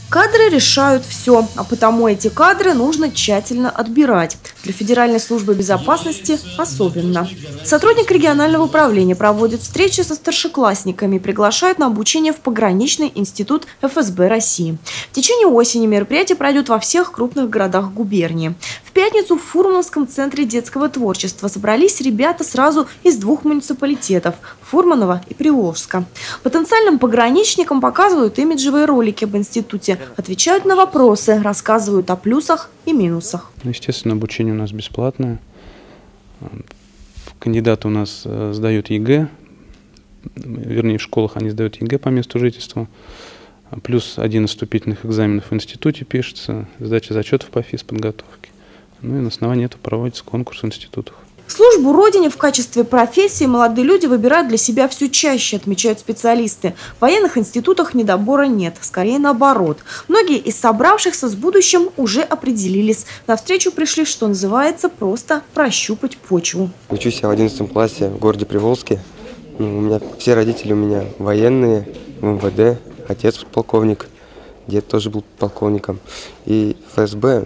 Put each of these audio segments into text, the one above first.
Кадры решают все, а потому эти кадры нужно тщательно отбирать. Для Федеральной службы безопасности особенно. Сотрудник регионального управления проводит встречи со старшеклассниками и приглашает на обучение в пограничный институт ФСБ России. В течение осени мероприятие пройдет во всех крупных городах губернии. В пятницу в Фурмановском центре детского творчества собрались ребята сразу из двух муниципалитетов – Фурманова и Приволжска. Потенциальным пограничникам показывают имиджевые ролики об институте, отвечают на вопросы, рассказывают о плюсах и минусах. Естественно, обучение у нас бесплатное. Кандидаты у нас сдают ЕГЭ, вернее в школах они сдают ЕГЭ по месту жительства. Плюс 1 из вступительных экзаменов в институте пишется, сдача зачетов по физподготовке. Ну и на основании этого проводится конкурс в институтах. Службу Родине в качестве профессии молодые люди выбирают для себя все чаще, отмечают специалисты. В военных институтах недобора нет, скорее наоборот. Многие из собравшихся с будущим уже определились. На встречу пришли, что называется, просто прощупать почву. Учусь я в 11 классе в городе Приволжске. Все родители у меня военные, в МВД, отец полковник, дед тоже был полковником. И ФСБ,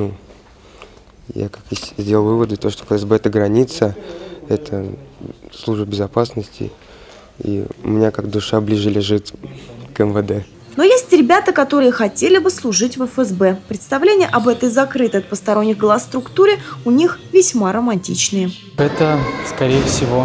я как сделал выводы, то, что ФСБ – это граница, это служба безопасности, и у меня как душа ближе лежит к МВД. Но есть ребята, которые хотели бы служить в ФСБ. Представления об этой закрытой от посторонних глаз структуре у них весьма романтичные. Это, скорее всего,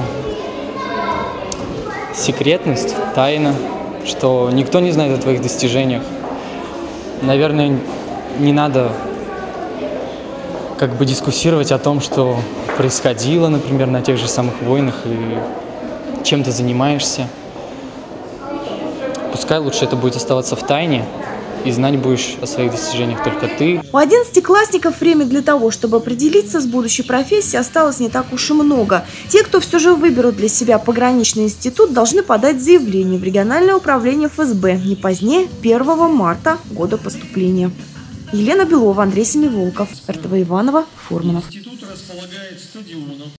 секретность, тайна, что никто не знает о твоих достижениях. Наверное, не надо дискуссировать о том, что происходило, например, на тех же самых войнах и чем ты занимаешься. Пускай лучше это будет оставаться в тайне, и знать будешь о своих достижениях только ты. У 11-классников время для того, чтобы определиться с будущей профессией, осталось не так уж и много. Те, кто все же выберут для себя пограничный институт, должны подать заявление в региональное управление ФСБ не позднее 1 марта года поступления. Елена Белова, Андрей Семиволков, РТВ Иваново, Фурманов.